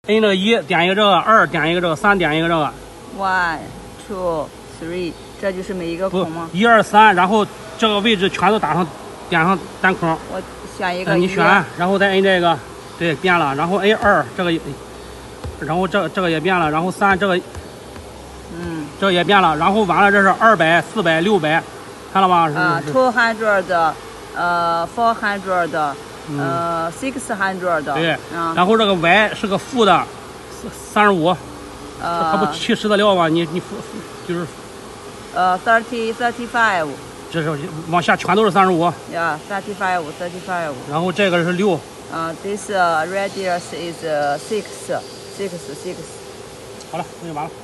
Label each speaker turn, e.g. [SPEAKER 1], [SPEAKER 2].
[SPEAKER 1] 摁这个1点一个这个，2点一个这个，3点一个这个。
[SPEAKER 2] 1 2 3，这就是每一个孔吗
[SPEAKER 1] ？1 2 3，然后这个位置全都点上单孔。
[SPEAKER 2] 我选一个。
[SPEAKER 1] 你选，然后再摁这个，对，变了。然后摁2，这个，然后这个也变了。然后3这个，这个也变了。然后完了，这是200、400、600，看了吗
[SPEAKER 2] ？200 400 600
[SPEAKER 1] 对，然后这个 Y 是个负的35，它不70的料吗？你就是
[SPEAKER 2] 35，
[SPEAKER 1] 这是往下全都是35。
[SPEAKER 2] Yeah, 35.
[SPEAKER 1] 然后这个是6。
[SPEAKER 2] This radius is 6.
[SPEAKER 1] 好了，那就完了。